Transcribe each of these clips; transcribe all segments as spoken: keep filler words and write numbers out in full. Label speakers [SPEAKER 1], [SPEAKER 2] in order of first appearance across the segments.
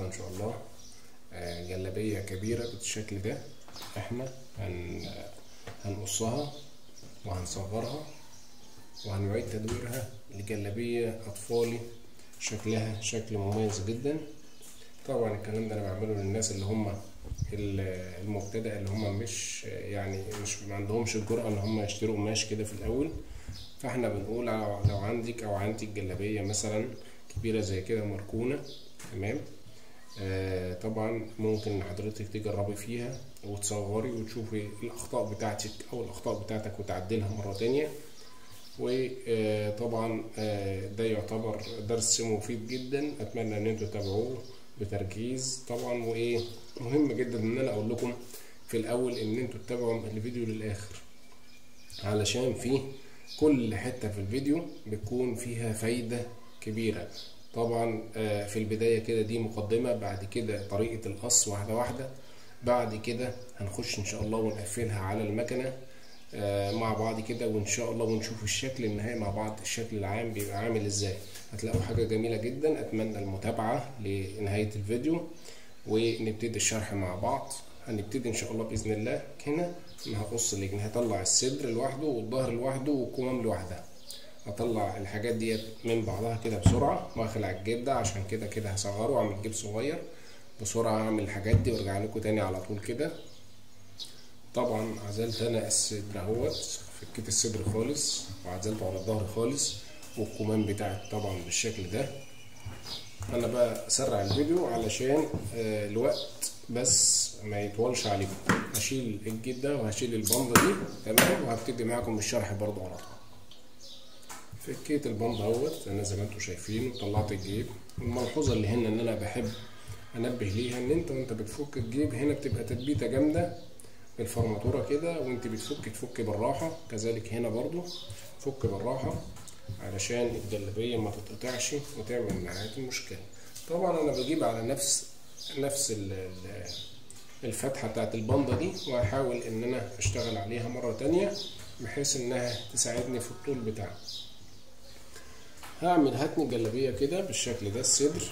[SPEAKER 1] النهارده ان شاء الله جلابيه كبيره بالشكل ده. احنا هن هنقصها وهنصغرها وهنعيد تدويرها لجلابيه اطفالي شكلها شكل مميز جدا. طبعا الكلام ده انا بعمله للناس اللي هم المبتدئ، اللي هم مش يعني مش ما عندهمش الجرأة ان هم يشتروا قماش كده في الاول. فاحنا بنقول لو عندك او عندك جلابيه مثلا كبيره زي كده مركونه، تمام، آه طبعا ممكن حضرتك تجربي فيها وتصغري وتشوفي الاخطاء بتاعتك او الاخطاء بتاعتك وتعدلها مره تانية. وطبعا آه ده يعتبر درس مفيد جدا، اتمنى ان انتوا تتابعوه بتركيز طبعا. وايه مهم جدا ان انا اقول لكم في الاول ان انتوا تتابعوا الفيديو للاخر، علشان فيه كل حتة في الفيديو بتكون فيها فايدة كبيرة. طبعا في البداية كده دي مقدمة، بعد كده طريقة القص واحدة واحدة، بعد كده هنخش ان شاء الله ونقفلها على المكنة مع بعض كده، وان شاء الله ونشوف الشكل النهائي مع بعض، الشكل العام بيبقى عامل ازاي. هتلاقوا حاجة جميلة جدا. اتمنى المتابعة لنهاية الفيديو ونبتدي الشرح مع بعض. هنبتدي ان شاء الله باذن الله. هنا انا هقص الجنب، هطلع الصدر لوحده والظهر لوحده والكمام لوحدها. هطلع الحاجات ديت من بعضها كده بسرعه واخلع الجيب ده، عشان كده كده هصغره واعمل جيب صغير بسرعه. هعمل الحاجات دي وارجع لكم تاني على طول كده. طبعا عزلت انا الصدر اهوت، فكيت الصدر خالص وعزلته على الظهر خالص، والكمام بتاعت طبعا بالشكل ده. انا بقى اسرع الفيديو علشان آه الوقت بس ما يطولش عليكم. هشيل الجيب ده وهشيل البنده دي، تمام، وهبتدي معاكم بالشرح برضو على طول. فكيت البنده اهوت انا زي ما انتم شايفين وطلعت الجيب. الملحوظه اللي هنا ان انا بحب انبه ليها ان انت وانت بتفك الجيب هنا بتبقى تثبيته جامده بالفرماتوره كده، وانت بتفك تفك بالراحه. كذلك هنا برضو فك بالراحه علشان الجلابيه ما تتقطعش وتعمل معاك مشكله. طبعا انا بجيب على نفس نفس الفتحه بتاعت البنده دي، وهحاول ان انا اشتغل عليها مره تانية بحيث انها تساعدني في الطول بتاعها. هعمل هتني الجلابيه كده بالشكل ده الصدر،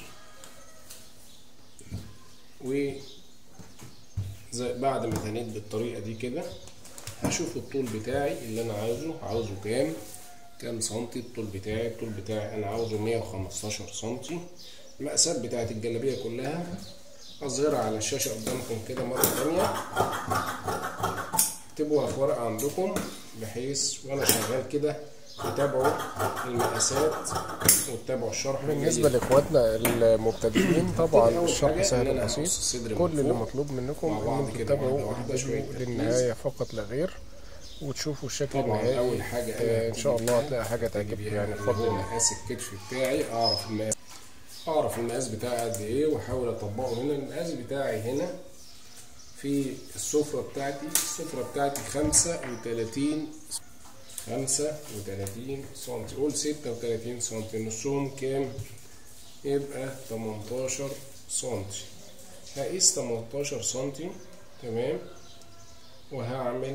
[SPEAKER 1] و بعد ما تنيت بالطريقه دي كده هشوف الطول بتاعي اللي انا عاوزه عاوزه كام كام سنتي. الطول بتاعي الطول بتاعي انا عاوزه مية وخمستاشر سنتي. المقاسات بتاعت الجلابيه كلها اظهرها على الشاشه قدامكم كده مره تانية، اكتبوها في ورقه عندكم بحيث وانا شغال كده تتابعوا المقاسات وتتابعوا الشرح.
[SPEAKER 2] بالنسبه لاخواتنا المبتدئين طبعا الشرح سهل وبسيط. كل اللي مطلوب منكم ان انتم تتابعوا الفيديو للنهايه فقط لا غير، وتشوفوا الشكل النهائي.
[SPEAKER 1] اول حاجه
[SPEAKER 2] آه ان شاء الله هتلاقي حاجه تعجبك يعني بفضل الله.
[SPEAKER 1] مقاس الكتف بتاعي اعرف المقاس اعرف المقاس بتاعي قد ايه واحاول اطبقه هنا. المقاس بتاعي هنا في السفره بتاعتي السفره بتاعتي خمسة وتلاتين خمسة وتلاتين سنتي، قول ستة وتلاتين سنتي. نصهم كام؟ يبقى تمنتاشر سنتي. هقيس تمنتاشر سنتي، تمام، وهعمل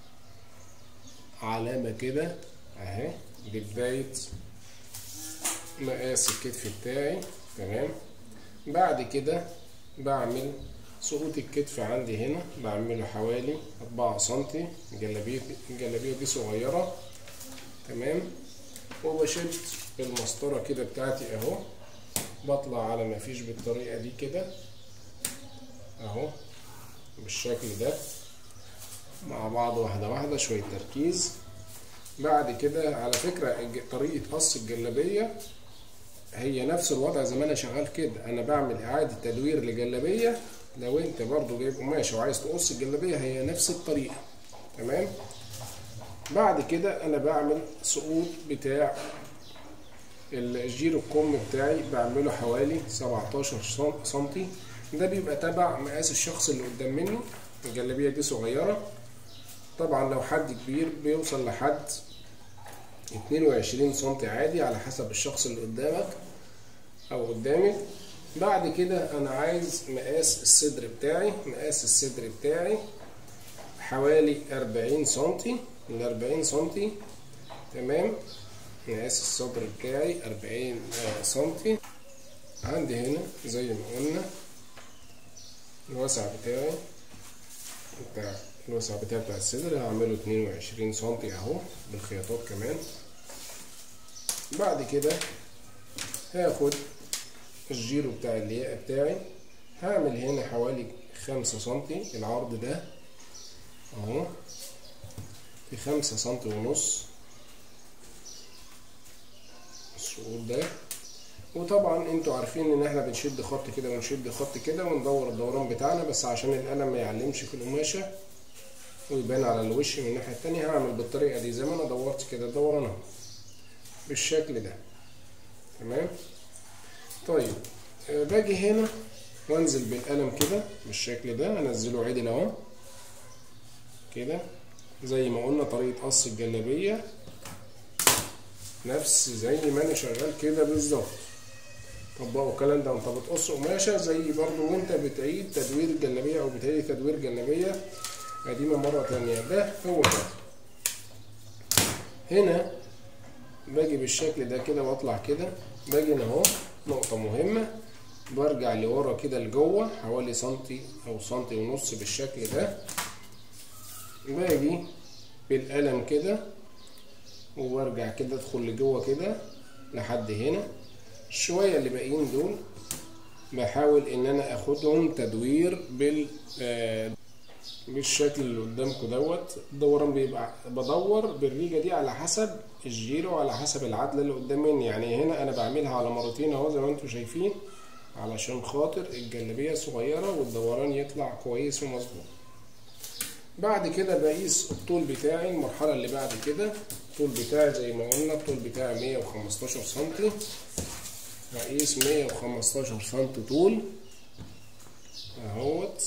[SPEAKER 1] علامة كده اهي لبداية مقاس الكتف بتاعي، تمام. بعد كده بعمل سقوط الكتف عندي هنا بعمله حوالي أربعة سنتي. الجلابيه الجلابيه دي صغيرة، تمام، وبشد المسطرة كده بتاعتي اهو، بطلع على ما فيش بالطريقة دي كده اهو بالشكل ده مع بعض واحدة واحدة، شوية تركيز. بعد كده على فكرة طريقة قص الجلابية هي نفس الوضع زي ما انا شغال كده. انا بعمل اعادة تدوير لجلابية. لو انت برضو جايب قماش وعايز تقص الجلابية هي نفس الطريقة، تمام. بعد كده انا بعمل سقوط بتاع الجير الكم بتاعي، بعمله حوالي سبعتاشر سنتي. ده بيبقى تبع مقاس الشخص اللي قدام مني. الجلابية دي صغيرة، طبعا لو حد كبير بيوصل لحد اتنين وعشرين سنتي عادي على حسب الشخص اللي قدامك او قدامك. بعد كده انا عايز مقاس الصدر بتاعي. مقاس الصدر بتاعي حوالي أربعين سنتي، من أربعين سنتي، تمام. مقاس الصدر بتاعي أربعين سنتي. عندي هنا زي ما قلنا الوسع بتاعي بتاع الوسع بتاعي بتاع الصدر هعمله اتنين وعشرين سنتي اهو بالخياطات كمان. بعد كده هاخد الجيرو بتاع الياقة بتاعي، هعمل هنا حوالي خمسة سنتي العرض ده اهو، في خمسة سنتي ونص السقوط ده. وطبعا انتوا عارفين ان احنا بنشد خط كده ونشد خط كده وندور الدوران بتاعنا، بس عشان القلم ما يعلمش في القماشه ويبان على الوش من الناحيه التانيه هعمل بالطريقه دي زي ما انا دورت كده الدوران اهو بالشكل ده. تمام. طيب آه باجي هنا وانزل بالقلم كده بالشكل ده، انزله عدل اهو كده زي ما قلنا طريقه قص الجلابيه نفس زي ما انا شغال كده بالظبط. طبقوا الكلام ده وانت بتقص قماشه زي برضو وانت بتعيد تدوير الجلابيه او بتعيد تدوير جلابيه قديمه مره تانيه. ده هو ده. هنا باجي بالشكل ده كده واطلع كده، باجي هنا اهو نقطه مهمه، برجع لورا كده لجوه حوالي سنتي او سنتي ونص بالشكل ده. باجي بالقلم كده وبرجع كده ادخل لجوه كده لحد هنا. الشويه اللي باقيين دول بحاول ان انا اخدهم تدوير بال آه بالشكل اللي قدامكم دوت. الدوران بيبقى بدور بالريجه دي على حسب الجيرو على حسب العدله اللي قدام مني. يعني هنا انا بعملها على مرتين اهو زي ما انتم شايفين علشان خاطر الجلابيه صغيره والدوران يطلع كويس ومظبوط. بعد كده بقيس الطول بتاعي المرحله اللي بعد كده. الطول بتاعي زي ما قلنا الطول بتاعي مية وخمستاشر سنتي، هقيس مية وخمستاشر سنتي طول اهوت،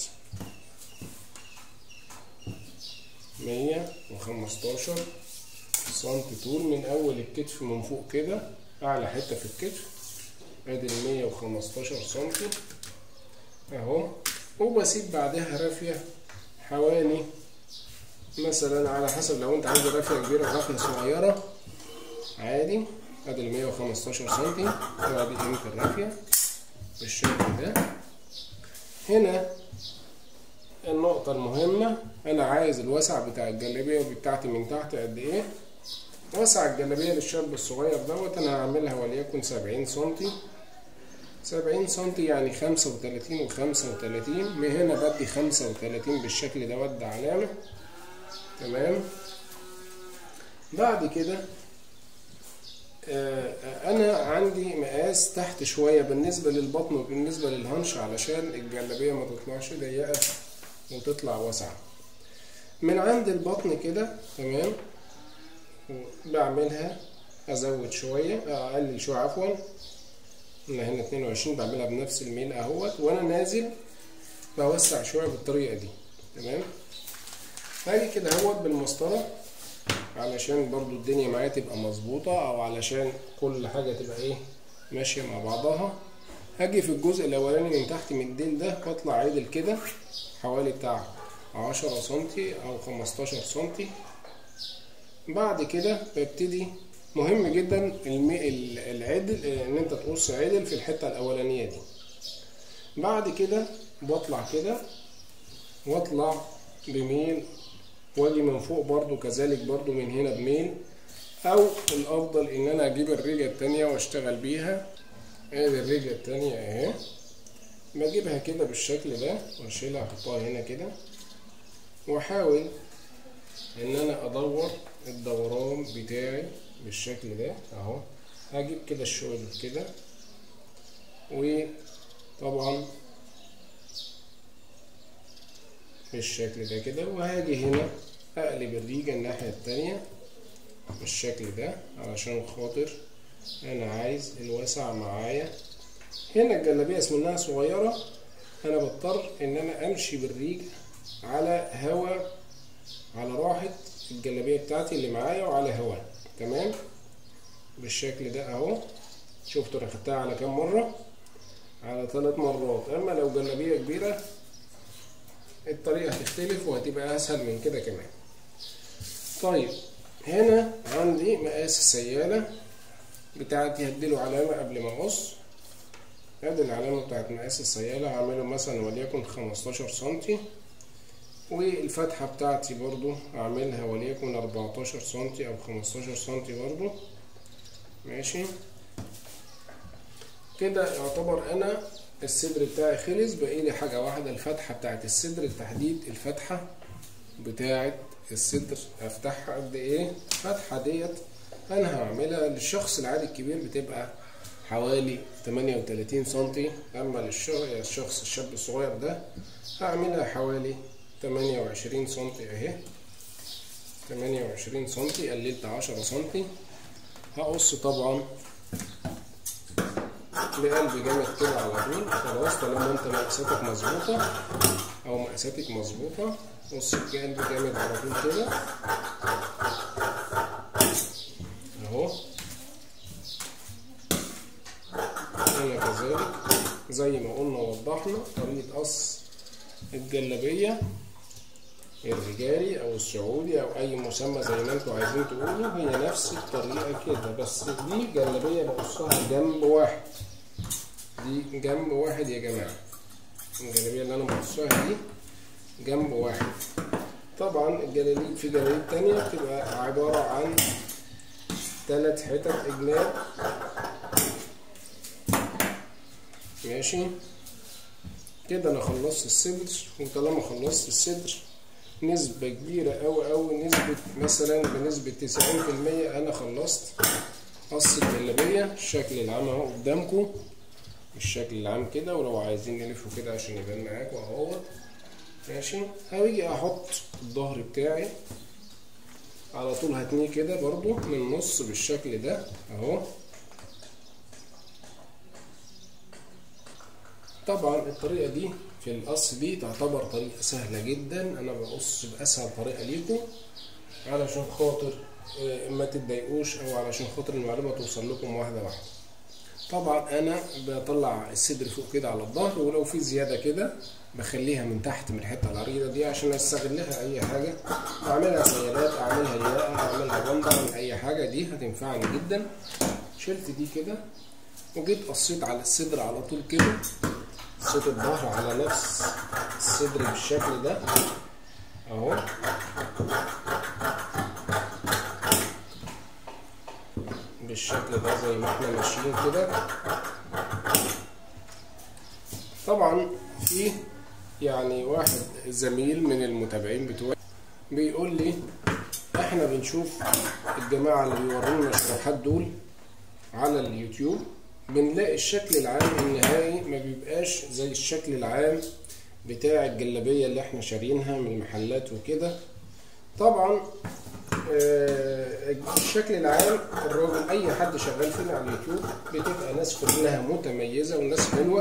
[SPEAKER 1] مية وخمستاشر سنتي طول من اول الكتف من فوق كده اعلى حته في الكتف ادي ال مية وخمستاشر سنتي اهو. وبسيب بعدها رافيه حوالي مثلا على حسب لو انت عايز رافيه كبيره رافيه صغيره عادي. ادي ال مية وخمستاشر سنتي وادي قيمه الرافيه بالشكل ده. هنا النقطه المهمه، انا عايز الوسع بتاع الجلابيه بتاعتي من تحت قد ايه. وسع الجلابيه للشاب الصغير دوت انا هعملها وليكن سبعين سنتي، سبعين سنتي يعني خمسة وتلاتين وخمسة وتلاتين. من هنا بدي خمسة وتلاتين بالشكل دوت ده علامه. تمام. بعد كده آه انا عندي مقاس تحت شويه بالنسبه للبطن وبالنسبه للهنش علشان الجلابيه ما تطلعش ضيقه وتطلع واسعه. من عند البطن كده تمام بعملها ازود شويه اقلل شويه عفوا، انا هنا اتنين وعشرين بعملها بنفس الميل اهوت وانا نازل بوسع شويه بالطريقه دي. تمام. هاجي كده اهوت بالمسطره علشان برضو الدنيا معايا تبقى مظبوطه او علشان كل حاجه تبقى ايه ماشيه مع بعضها. هاجي في الجزء الاولاني من تحت من الديل ده واطلع عدل كده حوالي بتاع عشرة سنتي او خمستاشر سنتي. بعد كده ببتدي مهم جدا العدل ان انت تقص عدل في الحته الاولانيه دي. بعد كده بطلع كده واطلع بميل واجي من فوق برضو كذلك برضو من هنا بميل، او الافضل ان انا اجيب الرجه التانيه واشتغل بيها. ادي الرجه التانيه اهي بجيبها كده بالشكل ده واشيلها احطها هنا كده واحاول ان انا ادور الدوران بتاعي بالشكل ده اهو. هجيب كده الشغل كده وطبعا بالشكل ده كده، وهاجي هنا اقلب الريجه الناحيه التانيه بالشكل ده علشان خاطر انا عايز الوسع معايا. هنا الجلابيه اسمها صغيره انا بضطر ان انا امشي بالريج على هوا على راحه الجلابيه بتاعتي اللي معايا وعلى هوا. تمام بالشكل ده اهو. شفتوا انا خدتها على كام مره؟ على ثلاث مرات. اما لو جلابيه كبيره الطريقه هتختلف وهتبقى اسهل من كده كمان. طيب هنا عندي مقاس السياله بتاعتي هديله علامه قبل ما اقص ادي العلامة بتاعت مقاس السيالة، هعمله مثلا وليكن خمستاشر سنتي، والفتحة بتاعتي برضو هعملها وليكن اربعتاشر سنتي او خمستاشر سنتي برضو. ماشي كده يعتبر انا الصدر بتاعي خلص. بقيلي حاجة واحدة، الفتحة بتاعت الصدر، التحديد الفتحة بتاعت الصدر افتحها قد ايه. الفتحة ديت انا هعملها للشخص العادي الكبير بتبقى حوالي تمانية وتلاتين سنتي، اما للشخص الشاب الصغير ده هعملها حوالي تمانية وعشرين سنتي اهي، تمانية وعشرين سنتي، قللت عشرة سنتي. هقص طبعا بقلب جامد كده على طول. خلاص طالما انت مقاساتك مظبوطه او مقاساتك مظبوطه، قص بقلب جامد على طول كده اهو. هنا كذلك زي ما قلنا وضحنا طريقه قص الجلابيه الرجالي او السعودي او اي مسمى زي ما انتوا عايزين تقولوا، هي نفس الطريقه كده، بس دي جلابيه بقصها جنب واحد، دي جنب واحد يا جماعه. الجلابيه اللي انا بقصها دي جنب واحد. طبعا الجلاليب في جلاليب تانية بتبقى عباره عن ثلاث حتت اجناب. ماشي كده انا خلصت الصدر. وطالما خلصت الصدر نسبة كبيرة أوي أوي، نسبة مثلا بنسبة تسعين في المية أنا خلصت قص الجلابية. الشكل العام أهو قدامكم، الشكل العام كده، ولو عايزين نلفه كده عشان يبان معاكم أهوت. ماشي هاجي أحط الظهر بتاعي على طول، هتنيه كده برضو من النص بالشكل ده أهو. طبعا الطريقة دي في القص دي تعتبر طريقة سهلة جدا، انا بقص باسهل طريقة ليكم علشان خاطر ما تتضايقوش او علشان خاطر المعلومة توصل لكم واحدة واحدة. طبعا انا بطلع الصدر فوق كده على الظهر، ولو في زيادة كده بخليها من تحت من الحتة العريضة دي عشان استغلها اي حاجة، اعملها سيالات، اعملها ياقة، اعملها بندر، اعمل اي حاجة، دي هتنفعني جدا. شلت دي كده وجيت قصيت على الصدر على طول كده، قصيت الظهر على نفس الصدر بالشكل ده اهو. بالشكل ده زي ما احنا ماشيين كده. طبعا في يعني واحد زميل من المتابعين بتوعي بيقول لي احنا بنشوف الجماعة اللي بيورونا الشروحات دول على اليوتيوب، بنلاقي الشكل العام النهائي ما بيبقاش زي الشكل العام بتاع الجلابية اللي احنا شارينها من المحلات وكده. طبعا آه الشكل العام الراجل اي حد شغال فينا على اليوتيوب بتبقى ناس كلها متميزة وناس حلوة،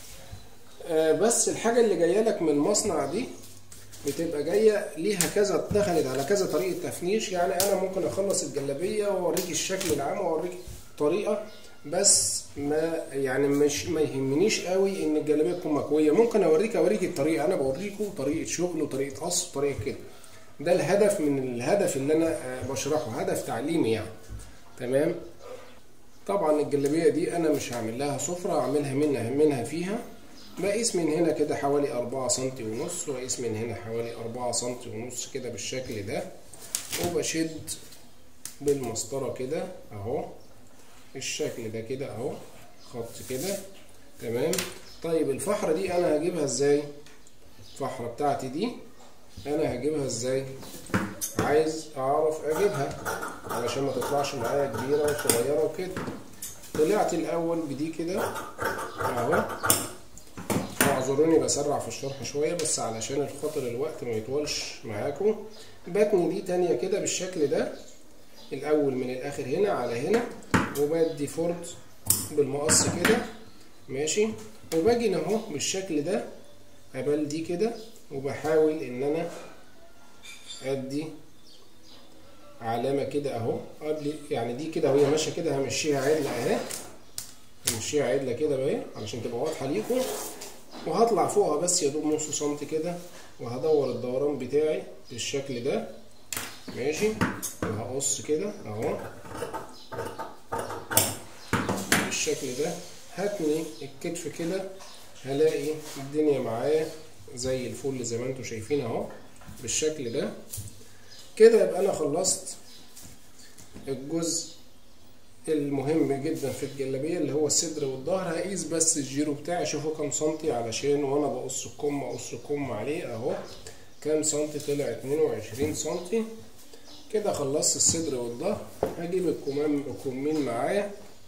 [SPEAKER 1] آه بس الحاجة اللي جاية لك من المصنع دي بتبقى جاية ليها كذا، دخلت على كذا طريقة تفنيش. يعني انا ممكن اخلص الجلابية واوريك الشكل العام واوريك طريقة، بس ما يعني مش ما يهمنيش قوي ان الجلابيه تكون مكويه. ممكن اوريك اوريك الطريقه، انا بوريكم طريقه شغل وطريقه قص وطريقه كده. ده الهدف من الهدف اللي انا بشرحه، هدف تعليمي يعني. تمام. طبعا الجلابيه دي انا مش هعمل لها سفره، هعملها منها منها فيها. بقيس من هنا كده حوالي أربعة سنتي ونص، واقيس من هنا حوالي أربعة سنتي ونص كده بالشكل ده، وبشد بالمسطره كده اهو الشكل ده كده اهو، خط كده. تمام. طيب الفحرة دي انا هجيبها ازاي؟ الفحرة بتاعتي دي انا هجيبها ازاي؟ عايز اعرف اجيبها علشان ما تطلعش معايا كبيرة وصغيرة وكده. طلعت الاول بدي كده اهو. اعذروني بسرع في الشرح شوية بس علشان الخاطر الوقت ما يطولش معاكم. بتني دي تانية كده بالشكل ده، الاول من الاخر هنا على هنا، وبدي فرد بالمقص كده. ماشي. وباجي اهو بالشكل ده قبل دي كده، وبحاول ان انا ادي علامه كده اهو قبل، يعني دي كده وهي ماشيه كده همشيها عدله اهي، همشيها عدله كده اهي علشان تبقى واضحه ليكم. وهطلع فوقها بس يا دوب نص سنتي كده، وهدور الدوران بتاعي بالشكل ده. ماشي. وهقص كده اهو بالشكل ده. هتني الكتف كده هلاقي الدنيا معايا زي الفل زي ما انتوا شايفين اهو بالشكل ده كده. يبقى انا خلصت الجزء المهم جدا في الجلابيه اللي هو الصدر والظهر. هقيس بس الجيرو بتاعي اشوفه كام سنتي علشان وانا بقص الكم اقص الكم عليه اهو كام سنتي. طلع اتنين وعشرين سنتي كده. خلصت الصدر والظهر. هجيب الكمام الكمين معايا.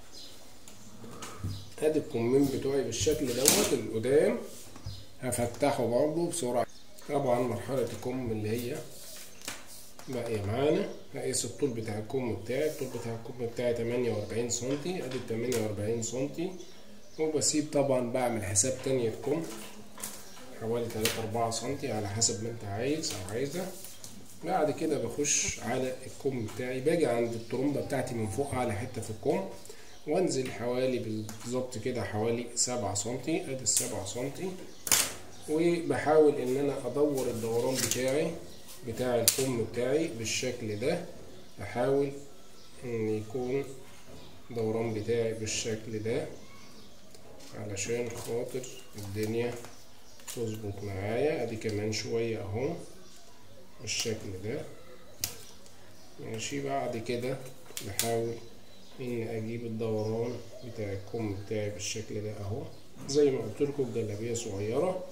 [SPEAKER 1] ادي الكمين بتوعي بالشكل دوت القدام هفتحه برضه بسرعه. طبعا مرحله الكم اللي هي باقيه معانا. هقيس الطول بتاع الكم بتاعي. الطول بتاع الكم بتاعي تمانية واربعين سنتي. ادي تمانية واربعين سنتي وبسيب طبعا بعمل حساب تانية كم حوالي تلاتة اربعة سنتي على حسب ما انت عايز او عايزه. بعد كده بخش على الكم بتاعي. باجي عند الطرمبه بتاعتي من فوق على حته في الكم وانزل حوالي بالظبط كده حوالي سبعة سنتي. ادي السبعة سنتي وبحاول ان انا ادور الدوران بتاعي بتاع الكم بتاعي بالشكل ده. احاول ان يكون دوران بتاعي بالشكل ده علشان خاطر الدنيا تظبط معايا. ادي كمان شويه اهو بالشكل ده ماشي. بعد كده بحاول ان اجيب الدوران بتاع الكم بتاعي بالشكل ده اهو. زي ما قلت لكم الجلابيه صغيره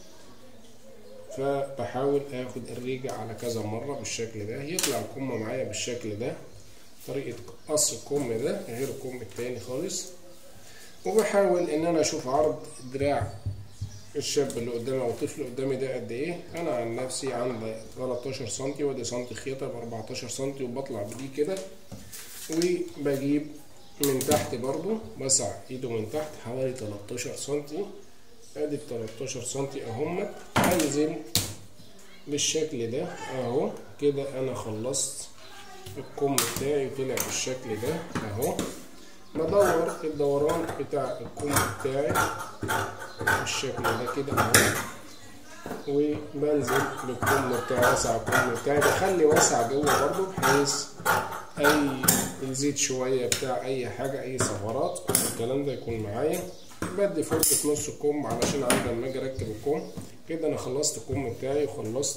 [SPEAKER 1] فبحاول اخد الريجة على كذا مرة بالشكل ده يطلع الكم معايا بالشكل ده. طريقة قص الكم ده غير الكم التاني خالص. وبحاول ان انا اشوف عرض دراع الشاب اللي قدامي او الطفل اللي قدامي ده قد ايه. انا عن نفسي عندي تلتاشر سنتي وادي سنتي خياطة ب اربعتاشر سنتي وبطلع بدي كده. وبجيب من تحت برضو بسع ايده من تحت حوالي تلتاشر سنتي. ادي تلتاشر سنتي اهمت. هنزل بالشكل ده اهو كده. انا خلصت الكم بتاعي وطلع بالشكل ده اهو. بدور الدوران بتاع الكم بتاعي بالشكل ده كده اهو. وبنزل بالكم بتاعي واسع الكم بتاعي. بخلي واسع جوه برضو بحيث اي يزيد شويه بتاع اي حاجه اي ثغرات الكلام ده يكون معايا. بدي فرصة نص الكم علشان عندي لما اجي اركب الكم كده. انا خلصت الكم بتاعي وخلصت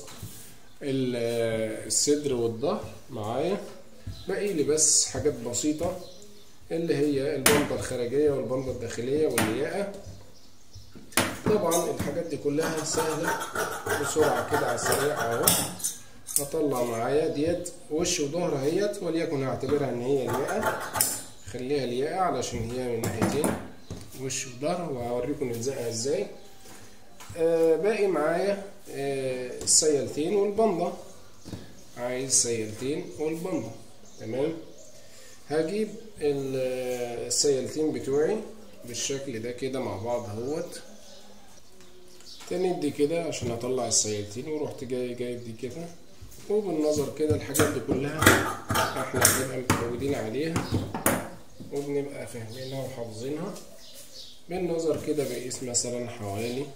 [SPEAKER 1] الصدر والظهر معايا. باقي لي بس حاجات بسيطة اللي هي البنطة الخارجية والبنطة الداخلية والياقة. طبعا الحاجات دي كلها سهلة بسرعة كده على السريع اهو. هطلع معايا ديت وش وظهر اهيت وليكن هعتبرها ان هي الياقة. خليها الياقة علشان هي من ناحيتين وش وظهر وهوريكم نلزقها ازاي. آه باقي معايا آه السيلتين والبنطة. عايز سيلتين والبنطة تمام. هجيب السيلتين بتوعي بالشكل ده كده مع بعض اهوت. تندي كده عشان اطلع السيلتين ورحت جاي جايب دي كده. وبالنظر كده الحاجات دي كلها احنا بنبقى متعودين عليها وبنبقى فاهمينها وحافظينها. بالنظر كده بقيس مثلا حوالي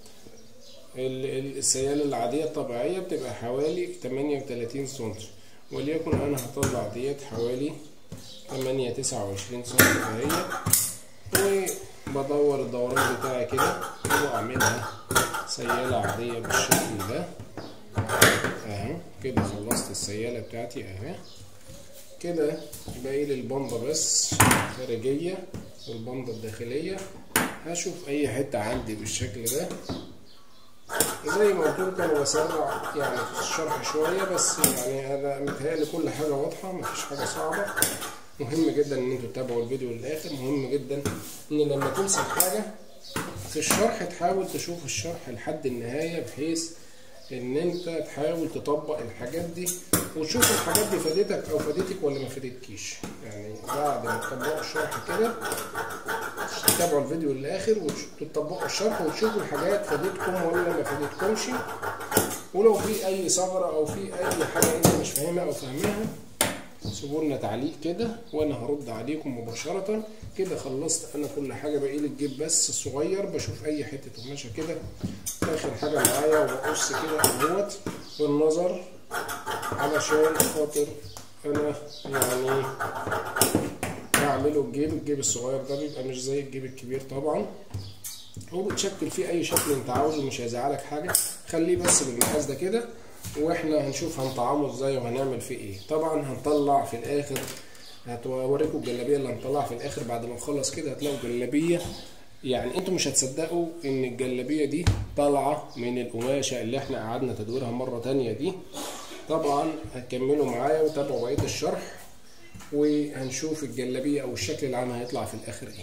[SPEAKER 1] السيالة العادية الطبيعية بتبقى حوالي تمانية وتلاتين سنتي وليكن انا هطلع ديت حوالي تمانية تسعة وعشرين سنتي اهي. وبدور الدوران بتاعي كده واعملها سيالة عادية بالشكل ده اهو كده. خلصت السيالة بتاعتي اهي كده. باقي لي البنطة بس خارجية والبنطة الداخلية. هشوف اي حتة عندي بالشكل ده. زي ما قلت لكم انا بسرع يعني في الشرح شوية بس يعني انا متهيألي كل حاجة واضحة مفيش حاجة صعبة. مهم جدا ان انتوا تتابعوا الفيديو للاخر. مهم جدا ان لما تمسك حاجة في الشرح تحاول تشوف الشرح لحد النهاية بحيث ان انت تحاول تطبق الحاجات دي وتشوف الحاجات دي فادتك او فادتك ولا ما فادتكيش. يعني بعد ما تطبقوا الشرح كده تتابعوا الفيديو للاخر وتطبقوا الشرح وتشوفوا الحاجات فادتكم ولا ما فادتكمش. ولو في اي ثغره او في اي حاجه انت مش فاهمها او فاهماها سيبوا لنا تعليق كده وانا هرد عليكم مباشره. كده خلصت انا كل حاجه. باقي لي الجيب بس الصغير بشوف اي حته قماشه كده اخر حاجه معايا وبقص كده اهوت بالنظر علشان خاطر انا يعني بعمله الجيب الجيب الصغير ده بيبقى مش زي الجيب الكبير طبعا، وبتشكل فيه اي شكل انت عاوزه، مش هيزعلك حاجه. خليه بس بالمقاس ده كده، واحنا هنشوف هنطعمه ازاي وهنعمل فيه ايه. طبعا هنطلع في الاخر، هوريكم الجلابيه اللي هنطلعها في الاخر بعد ما نخلص كده. هتلاقوا جلابيه يعني انتوا مش هتصدقوا ان الجلابيه دي طالعه من القماشه اللي احنا قعدنا تدويرها مره تانية دي. طبعا هتكملوا معايا وتابعوا بقيه الشرح، وهنشوف الجلابيه او الشكل العام هيطلع في الاخر ايه.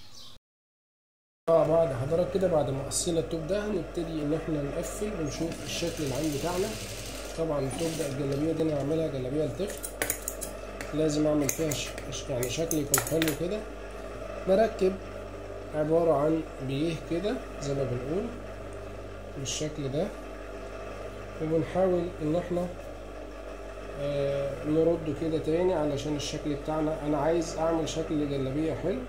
[SPEAKER 2] مع بعض حضرتك كده بعد ما قصينا التوب ده هنبتدي ان احنا نقفل ونشوف الشكل العام بتاعنا. طبعا التوب ده الجلابيه دي انا هعملها جلابيه لطفل، لازم اعمل فيها ش... يعني شكل يكون حلو كده. بركب عباره عن بيه كده زي ما بنقول بالشكل ده، وبنحاول ان احنا آه نرده كده تاني علشان الشكل بتاعنا. انا عايز اعمل شكل جلابيه حلو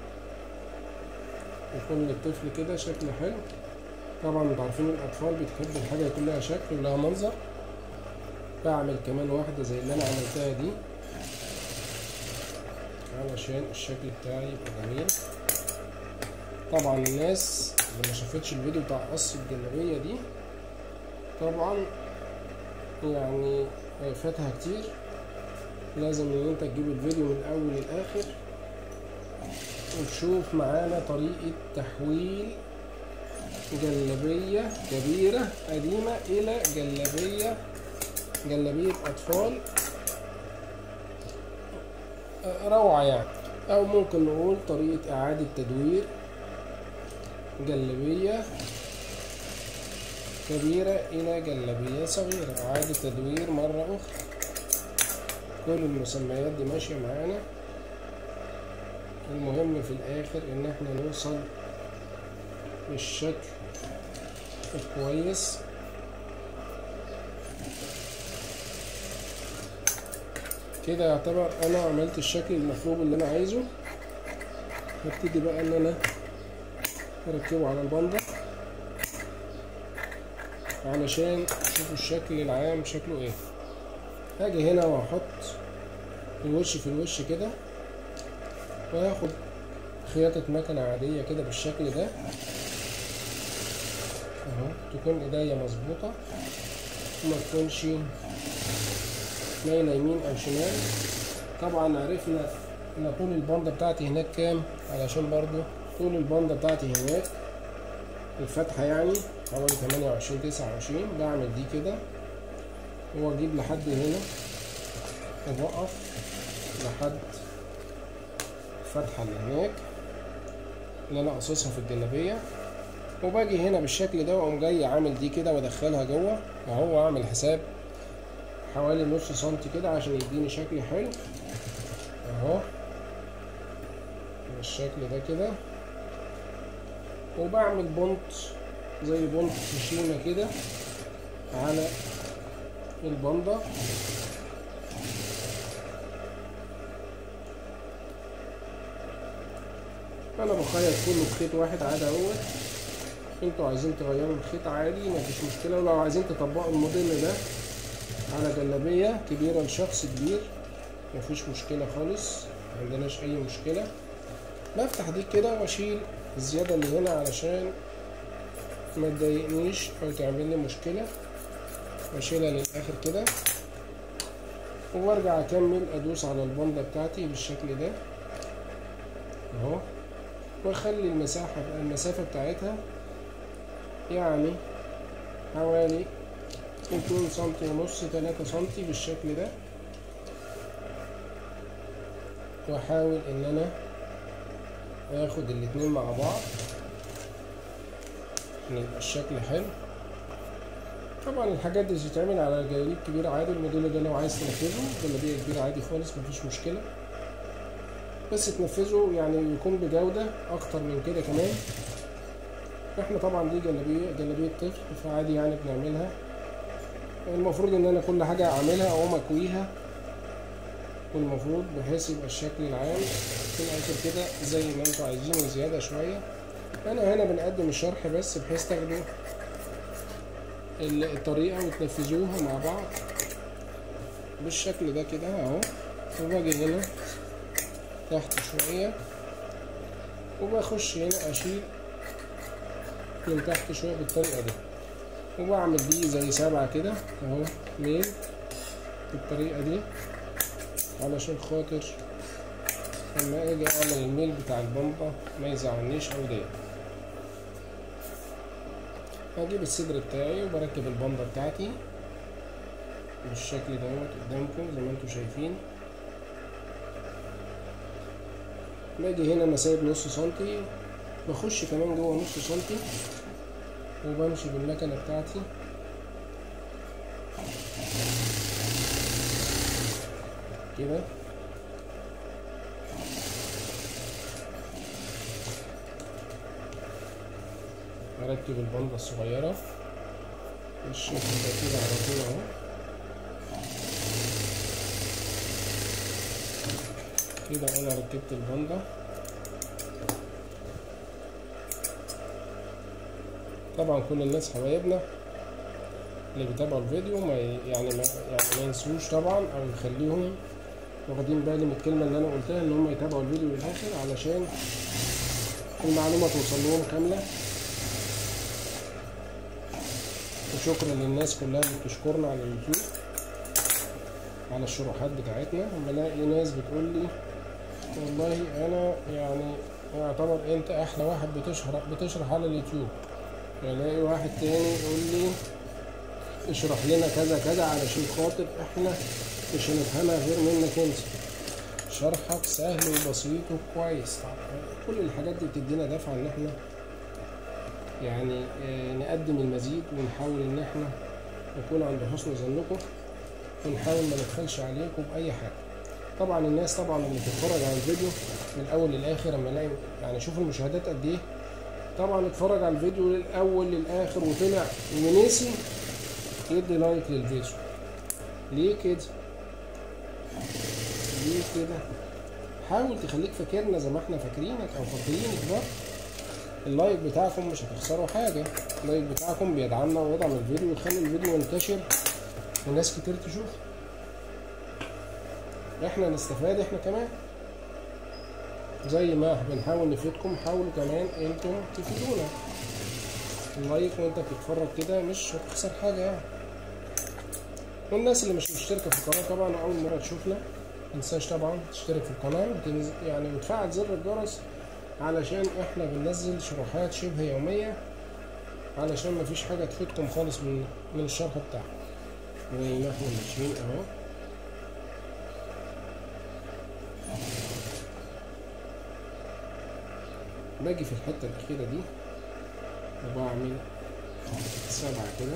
[SPEAKER 2] يكون للطفل كده شكل حلو. طبعا انتوا عارفين الاطفال بتحب الحاجه يكون لها شكل ولها منظر. بعمل كمان واحده زي اللي انا عملتها دي علشان الشكل بتاعي يبقى جميل. طبعا الناس اللي ما شافتش الفيديو بتاع قص الجلابيه دي طبعا يعني فاتها كتير. لازم ان انت تجيب الفيديو من الاول للاخر وتشوف معانا طريقه تحويل جلابيه كبيره قديمه الى جلابيه جلابيه اطفال روعه يعني، او ممكن نقول طريقه اعاده تدوير جلابيه كبيره الى جلابيه صغيره، اعاده تدوير مره اخرى. كل المسميات دي ماشيه معانا. المهم في الاخر ان احنا نوصل للشكل الكويس. كده يعتبر انا عملت الشكل المطلوب اللي انا عايزه. هبتدي بقى ان انا اركبه على البندة علشان تشوفوا الشكل العام شكله ايه. هاجي هنا واحط الوش في الوش كده، وهاخد خياطة مكنه عادية كده بالشكل ده اهو، تكون ايديا مظبوطة وما تكونش مايلة يمين او شمال. طبعا عرفنا ان طول البندة بتاعتي هناك كام، علشان برضو طول البندة بتاعتي هناك الفتحة يعني حوالي تمانية وعشرين تسعة وعشرين. بعمل دي كده واجيب لحد هنا وبقف لحد الفتحة اللي هناك اللي انا قصصها في الجلابية، وباجي هنا بالشكل ده واقوم جاي عامل دي كده وادخلها جوه اهو، اعمل حساب حوالي نص سنتي كده عشان يديني شكل حلو اهو بالشكل ده كده. وبعمل بونت زي بونت خشيمة كده على البندة انا بخيط كله بخيط واحد عادي اهوت. انتوا عايزين تغيروا الخيط عادي مفيش مشكلة، ولو عايزين تطبقوا الموديل ده على جلابية كبيرة لشخص كبير مفيش مشكلة خالص، معندناش اي مشكلة. بفتح دي كده واشيل الزيادة اللي هنا علشان ما تضايقنيش او تعمل لي مشكلة، واشيلها للاخر كده وارجع اكمل ادوس على البندة بتاعتي بالشكل ده اهو، واخلي المساحة المسافة بتاعتها يعني حوالي اتنين سنتي ونص تلاتة سنتي بالشكل ده، واحاول ان انا اخد الاتنين مع بعض عشان يبقى الشكل حلو. طبعا الحاجات دي بتتعمل على جلابيه كبيره عادي. الموديل ده لو عايز تنفذه جلابيه كبيره عادي خالص مفيش مشكله، بس تنفذه يعني يكون بجوده اكتر من كده كمان. احنا طبعا دي جلابيه جلابيه طفل فعادي يعني بنعملها. المفروض ان انا كل حاجه اعملها او اكويها، والمفروض بحيث يبقى الشكل العام في الاخر كده زي ما انتوا عايزينه زياده شويه. انا هنا بنقدم الشرح بس بحيث تاخدوا الطريقه وتنفذوها مع بعض بالشكل ده كده اهو. وباجي هنا تحت شوية، وبخش هنا اشيل من تحت شوية بالطريقة دي، وبعمل دي زي سبعة كده اهو ميل بالطريقة دي، علشان خاطر لما اجي اعمل الميل بتاع البمبة ما يزعلنيش او ضيق. هجيب الصدر بتاعي وبركب البمبة بتاعتي بالشكل دوت قدامكم زي ما انتم شايفين. باجي هنا انا سايب نص سنتي، بخش كمان جوه نص سنتي وبمشي بالمكنه بتاعتي كده اركب البندة الصغيرة بالشكل ده كده على طول اهو. كده انا ركبت البندة. طبعا كل الناس حبايبنا اللي بيتابعوا الفيديو ما يعني ما يعني ما ينسوش طبعا، او يخليهم واخدين بالي من الكلمة اللي انا قلتها، ان هم يتابعوا الفيديو للاخر علشان المعلومة توصل لهم كاملة. وشكرا للناس كلها اللي بتشكرنا على اليوتيوب على الشروحات بتاعتنا. لما الاقي ناس بتقول لي والله انا يعني يعتبر انت احلى واحد بتشرح بتشرح على اليوتيوب، الاقي واحد تاني يقول لي اشرح لنا كذا كذا علشان خاطر احنا مش هنفهمها غير منك انت، شرحك سهل وبسيط وكويس. كل الحاجات دي بتدينا دفعة ان احنا يعني نقدم المزيد، ونحاول ان احنا نكون عند حسن ظنكم، ونحاول ما ندخلش عليكم باي حاجه. طبعا الناس طبعا اللي بتتفرج على الفيديو من الاول للاخر اما الاقي يعني شوف المشاهدات قد ايه، طبعا اتفرج على الفيديو للاول للاخر وطلع ونسي يدي لايك للفيديو. ليه كده؟ ليه كده؟ حاول تخليك فاكرنا زي ما احنا فاكرينك او فاكرينك برضه. اللايك بتاعكم مش هتخسروا حاجه، اللايك بتاعكم بيدعمنا ويدعم الفيديو ويخلي الفيديو ينتشر وناس كتير تشوف، احنا نستفاد احنا كمان. زي ما بنحاول نفيدكم حاولوا كمان انتم تفيدونا. اللايك وانت بتتفرج كده مش هتخسر حاجه يعني. والناس اللي مش مشتركه في القناه طبعا اول مره تشوفنا متنساش طبعا تشترك في القناه يعني وتفعل زر الجرس علشان احنا بننزل شروحات شبه يوميه، علشان مفيش حاجه تفيدكم خالص من من الشرح بتاعنا. زي ما احنا ماشيين اهو. باجي في الحته الاخيره دي وبعمل سبعه كده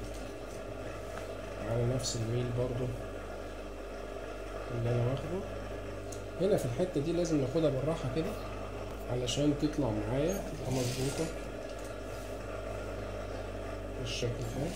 [SPEAKER 2] على نفس الميل برضو اللي انا واخده. هنا في الحته دي لازم ناخدها بالراحه كده علشان تطلع معايا تبقى مظبوطه بالشكل ده.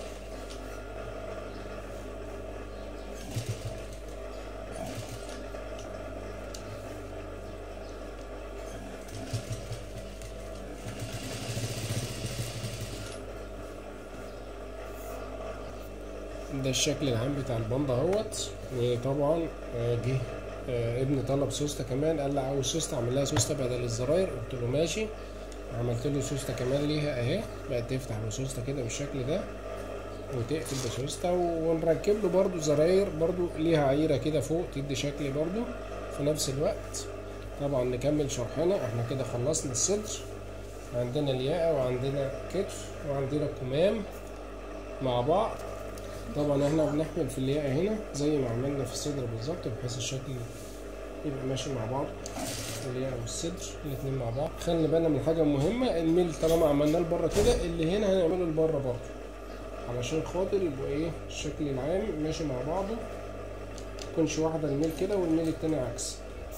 [SPEAKER 2] ده الشكل العام بتاع البنطة اهوت. وطبعا جه ابني طلب سوسته كمان، قال لي عاوز سوسته اعمل لها سوسته بدل الزراير، قلت له ماشي. عملت له سوسته كمان ليها اهي، بقت تفتح بسوسته كده بالشكل ده وتقفل بسوسته، ونركب له برضو زراير برضو ليها عيره كده فوق تدي شكل برضو في نفس الوقت. طبعا نكمل شرحنا. احنا كده خلصنا الصدر، عندنا الياقة وعندنا كتف وعندنا الكمام مع بعض. طبعا احنا بنحمل في الياقة هنا زي ما عملنا في الصدر بالظبط، بحيث الشكل يبقى ماشي مع بعض، الياقة والصدر الاتنين مع بعض. خلي بالنا من حاجة مهمة، الميل طالما عملناه لبره كده اللي هنا هنعمله لبره برضه علشان خاطر يبقى ايه الشكل العام ماشي مع بعضه، متكونش واحدة الميل كده والميل التاني عكس.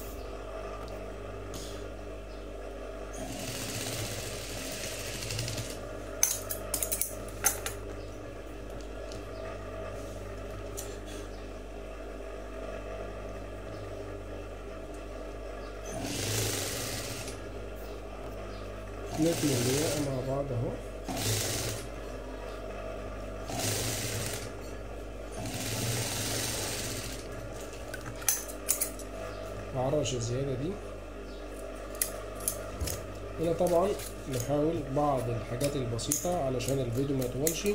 [SPEAKER 2] نكمل الياقة مع بعض اهو. هعرش الزيادة دي. هنا طبعا بحاول بعض الحاجات البسيطة علشان الفيديو ما يطولش،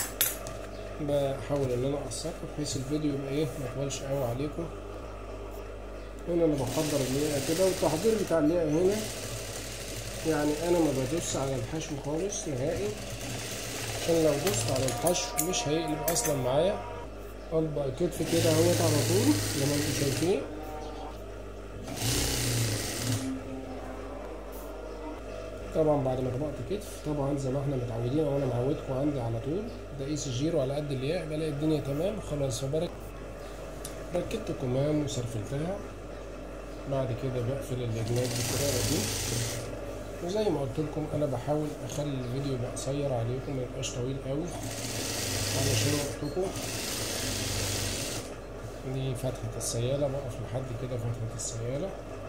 [SPEAKER 2] بحاول ان انا اقصرها بحيث الفيديو يبقى ايه ما يطولش قوي عليكم. هنا انا بحضر الياقة كده، والتحضير بتاع الياقة هنا يعني انا ما بدوس على الحشو خالص نهائي، عشان لو دوست على الحشو مش هيقلب اصلا معايا. اطبق الكتف كده اهوت على طول زي ما انتم شايفين. طبعا بعد ما طبقت كتف طبعا زي ما احنا متعودين او انا معودكم عندي على طول ده قيس الجيرو على قد الياقة، بلاقي الدنيا تمام خلاص. فبرك ركبت كمام وسرفلتها. بعد كده بقفل الجناب بالطريقه دي، وزي ما قلت لكم انا بحاول اخلي الفيديو يبقى قصير عليكم ما يبقاش طويل قوي علشان وقتكم. دي فتحه السياله، بقف لحد كده فتحه السياله،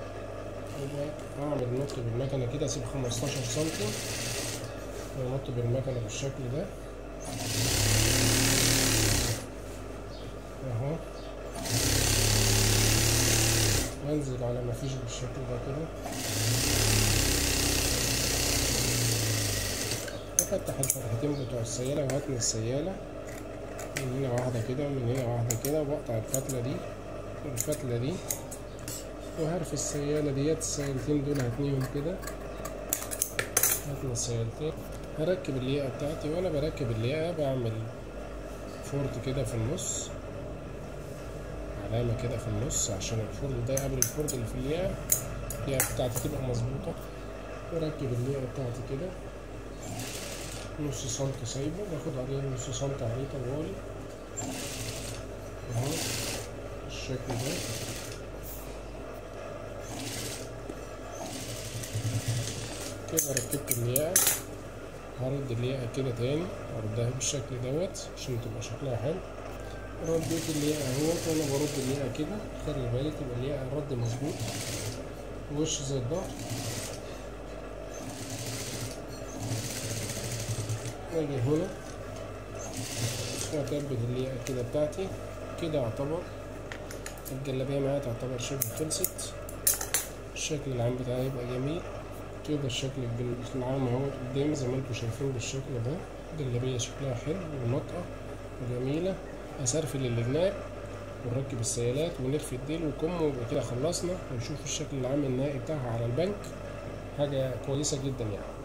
[SPEAKER 2] اعمل نط بالمكنه كده، اسيب خمستاشر سنتي ونط بالمكنه بالشكل ده اهو، وانزل على ما فيش بالشكل ده كده، افتح الفتحتين بتوع السياله وهتني السياله من هنا واحده كده ومن هنا واحده كده، وبقطع الفتله دي والفتله دي وهرفي السياله ديت. السيالتين دول هتنيهم كده، هتني السيالتين. هركب الياقه بتاعتي، وانا بركب الياقه بعمل فورت كده في النص، علامة كده في النص عشان الفرد ده قبل الفرد اللي في الياقة الياقة بتاعتي تبقى مظبوطة. واركب الياقة بتاعتي كده نص سنتي سايبه، باخد عليه نص سنتي عليه طوالي اهو بالشكل ده. كده ركبت الياقة، هرد الياقة كده تاني، هردها بالشكل دوت عشان تبقى شكلها حلو. رديت الياقة اهوت، وانا برد الياقة كده خلي بالك تبقى الياقة الرد مظبوط وش زي الظهر. واجي هنا واثبت الياقة كده بتاعتي كده. اعتبر الجلابية معايا تعتبر شبه خلصت. الشكل العام بتاعي يبقى جميل كده. الشكل العام اهو قدامي زي ما انتم شايفين بالشكل ده. الجلابية شكلها حلو وناطقة وجميلة. هسرفل الجناب ونركب السيالات ونرفي الديل والكم، ويبقى كده خلصنا. ونشوف الشكل العام النهائي بتاعها على البنك، حاجة كويسة جدا يعني.